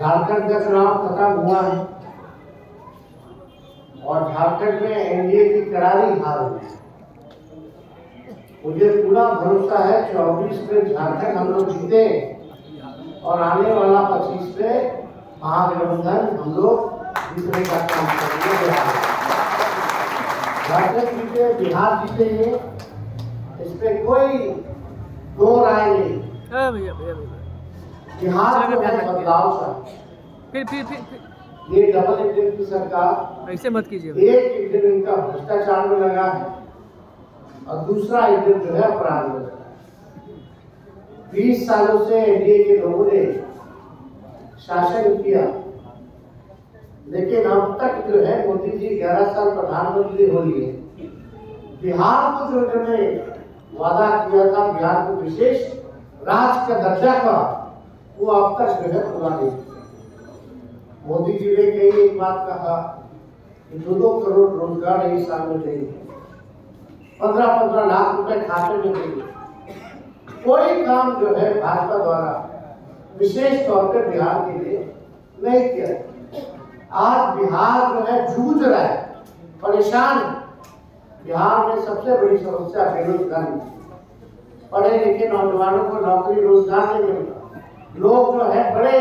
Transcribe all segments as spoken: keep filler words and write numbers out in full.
झारखंड का चुनाव खत्म हुआ है और झारखंड में एनडीए की करारी हार हुई है। मुझे पूरा भरोसा है चौबीस में झारखंड हम लोग जीते और आने वाला पच्चीस में महागठबंधन हम लोग जीतने का काम करेंगे। झारखंड जीते, बिहार जीतेंगे, इस पे कोई दो राय नहीं। बिहार में बदलाव चाहिए। फिर फिर फिर ये डबल इंजन की सरकार, ऐसे मत कीजिए। एक इंजन इनका भ्रष्टाचार में लगा है और दूसरा इंजन जो है अपराध में लगा है। बीस सालों से एनडीए के लोगों ने शासन किया, लेकिन अब तक जो है मोदी जी ग्यारह साल प्रधानमंत्री हो लिए, बिहार को जो उन्होंने वादा किया था, बिहार को विशेष राज्य का दर्जा का, वो अब तक जो है पूरा नहीं किया। मोदी जी ने कई एक बात कहा कि दो दो करोड़ रोजगार एक साल में देंगे, पंद्रह पंद्रह लाख रुपए खाते में देंगे। कोई काम जो है भाजपा द्वारा विशेष तौर पर बिहार के लिए नहीं किया। आज बिहार जो है जूझ रहा है, परेशान है। बिहार में सबसे बड़ी समस्या बेरोजगारी, पढ़े लिखे नौजवानों को नौकरी रोजगार नहीं मिलता। लोग जो है बड़े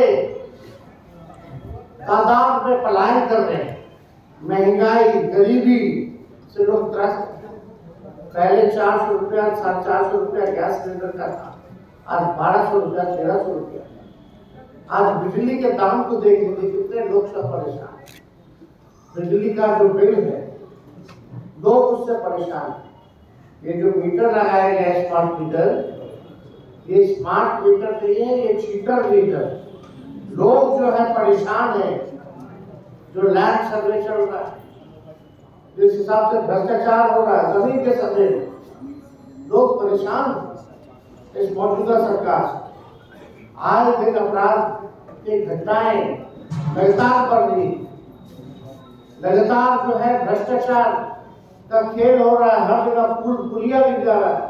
तादाद में पलायन कर रहे हैं, महंगाई गरीबी से लोग त्रस्त। पहले चार सौ रुपया साढ़े चार सौ रुपया गैस सिलेंडर का था, आज बारह सौ रुपया तेरह सौ रुपया। आज बिजली के दाम को देख लीजिए, कितने लोग सब परेशान। बिजली का जो बिल है लोग उससे परेशान है। ये जो मीटर लगाए गए स्मार्ट मीटर, ये स्मार्ट मीटर नहीं है, ये चीटर मीटर। लोग जो है परेशान है। जो लैंड सर्वे चल रहा है, जिस हिसाब से भ्रष्टाचार हो रहा है जमीन के सर्वे में, लोग परेशान इस मौजूदा सरकार से। आए दिन अपराध की घटनाएं लगातार बढ़ रही, लगातार जो है भ्रष्टाचार का खेल हो रहा है। हर जगह पुल पुलिया भी जा रहा है,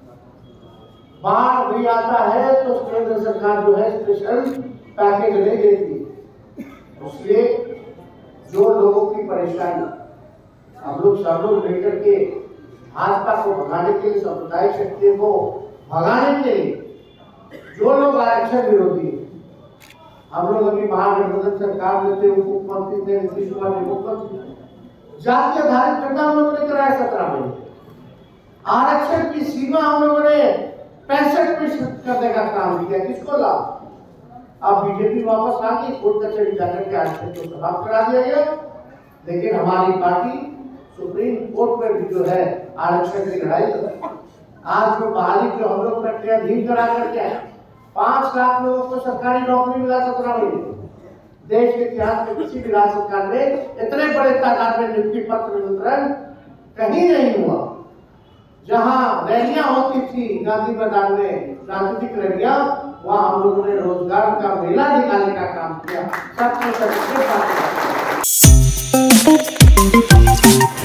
बाढ़ भी आता है तो केंद्र सरकार जो है स्पेशल पैकेज नहीं देती। इसलिए जो लोगों की परेशानी हम लोग सब लोग लेकर के भाजपा को भगाने के लिए, सामुदायिक शक्ति को भगाने के लिए, जो लोग आरक्षण विरोधी, हम लोग अभी महागठबंधन सरकार में थे, उप मुख्यमंत्री थे, नीतीश कुमार जी मुख्यमंत्री, जाति आधारित घटना हम लोगों ने कराया सत्रह में। आरक्षण की सीमा हम लोगों ने पैंसठ फीसद करने का काम किया, किसको लाभ? अब बीजेपी वापस आ गई, कोर्ट कचहरी जाकर के आरक्षण को समाप्त करा दिया गया। लेकिन हमारी पार्टी सुप्रीम कोर्ट में भी जो है आरक्षण की लड़ाई कर रही है। आज जो बहाली जो हम लोग प्रक्रियाधीन करा करके आए, पांच लाख लोगों को सरकारी नौकरी मिला सत्रह महीने। देश के इतिहास में किसी भी राज्य सरकार में इतने बड़े तादाद में नियुक्ति पत्र वितरण कहीं नहीं हुआ। जहां रैलियां होती थी गांधी मैदान में, राजनीतिक रैलियां, वहां हम लोगों ने रोजगार का मेला निकालने का काम किया। सबसे सबसे